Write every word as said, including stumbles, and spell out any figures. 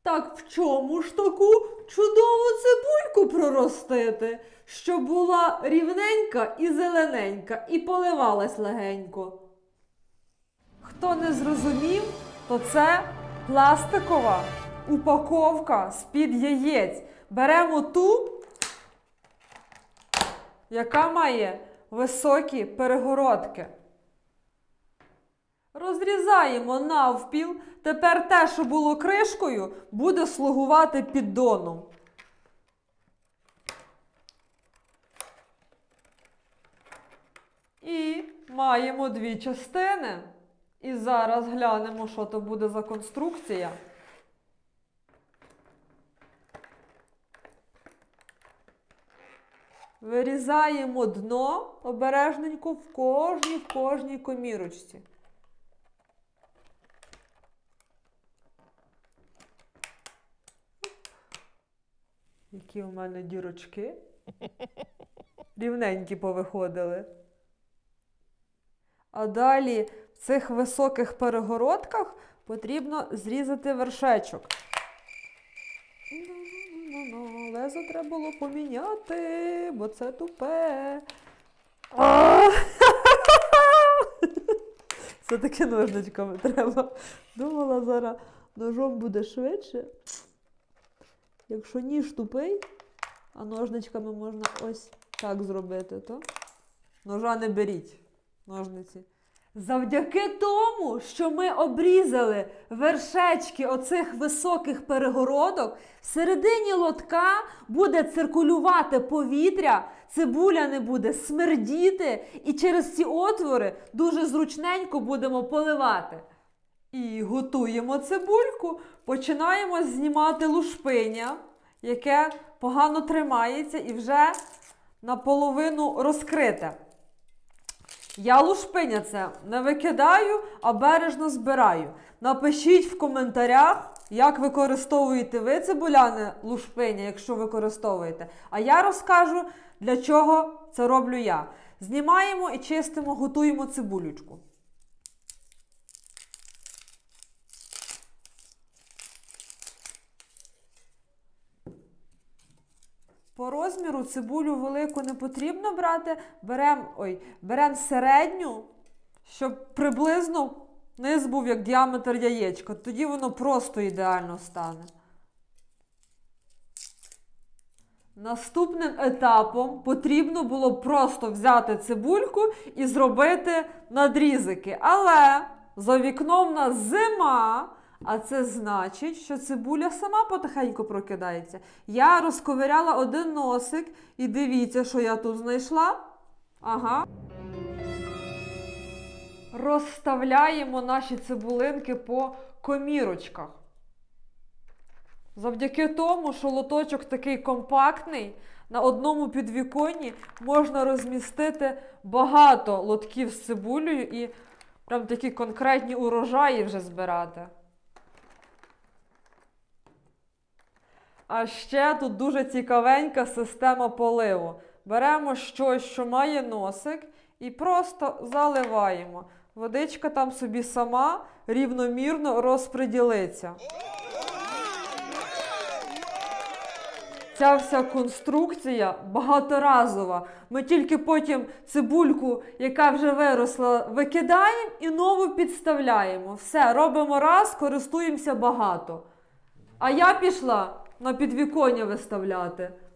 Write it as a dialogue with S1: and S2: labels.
S1: Так в чому ж таку чудову цибульку проростити, щоб була рівненька і зелененька, і поливалась легенько? Хто не зрозумів, то це пластикова упаковка з-під яєць. Беремо ту, яка має високі перегородки. Розрізаємо навпіл. Тепер те, що було кришкою, буде слугувати піддоном. І маємо дві частини. І зараз глянемо, що то буде за конструкція. Вирізаємо дно обережненько в кожній, в кожній комірочці. Які у мене дірочки. Рівненькі повиходили. А далі в цих високих перегородках потрібно зрізати вершечок. Лезо треба було поміняти, бо це тупе. Все-таки ножничками треба. Думала, зараз ножом буде швидше. Якщо ніж тупий, а ножничками можна ось так зробити, то ножа не беріть, ножниці. Завдяки тому, що ми обрізали вершечки оцих високих перегородок, всередині лотка буде циркулювати повітря, цибуля не буде смердіти, і через ці отвори дуже зручненько будемо поливати. І готуємо цибульку, починаємо знімати лушпиня, яке погано тримається і вже наполовину розкрите. Я лушпиня це не викидаю, а бережно збираю. Напишіть в коментарях, як використовуєте ви цибуляне лушпиня, якщо використовуєте. А я розкажу, для чого це роблю я. Знімаємо і чистимо, готуємо цибулючку. По розміру цибулю велику не потрібно брати, беремо ой, берем середню, щоб приблизно низ був як діаметр яєчка. Тоді воно просто ідеально стане. Наступним етапом потрібно було просто взяти цибульку і зробити надрізики. Але за вікном в нас зима. А це значить, що цибуля сама потихеньку прокидається. Я розковиряла один носик і дивіться, що я тут знайшла. Ага. Розставляємо наші цибулинки по комірочках. Завдяки тому, що лоточок такий компактний, на одному підвіконні можна розмістити багато лотків з цибулею і прям такі конкретні урожаї вже збирати. А ще тут дуже цікавенька система поливу. Беремо щось, що має носик, і просто заливаємо. Водичка там собі сама рівномірно розподілиться. Ця вся конструкція багаторазова. Ми тільки потім цибульку, яка вже виросла, викидаємо і нову підставляємо. Все, робимо раз, користуємося багато. А я пішла на підвіконня виставляти.